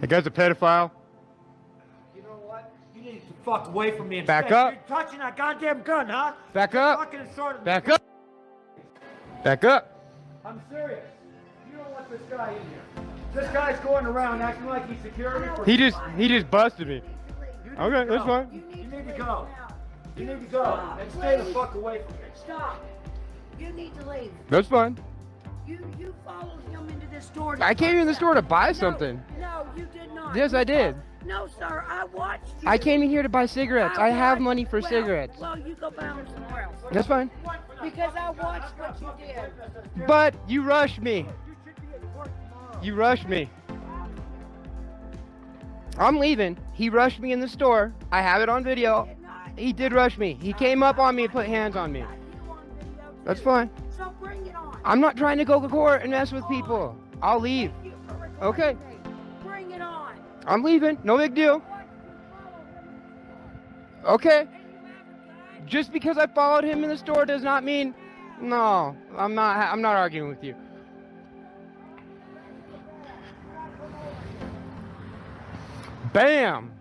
That guy's a pedophile. You know what? You need to fuck away from me. Back up. You're touching that goddamn gun, huh? Back up. Back up. Back up. I'm serious. You don't want this guy in here. This guy's going around acting like he's security. He just busted me. Okay, that's fine. You need to go. You need to go and stay the fuck away from me. Stop. You need to leave. That's fine. You followed him into this store. I came in the store to buy something. No, you did not. Yes, I did. No, sir, I watched you. I came in here to buy cigarettes. I have money for cigarettes. Well, you go buy them somewhere else. That's fine. Because I watched what you did. But you rushed me. You rushed me. I'm leaving. He rushed me in the store. I have it on video. He did rush me. He came up on me and put hands on me. That's fine. So bring it on. I'm not trying to go to court and mess with people. I'll leave. Okay. Bring it on. I'm leaving. No big deal. Okay. Just because I followed him in the store does not mean... No, I'm not arguing with you. Bam!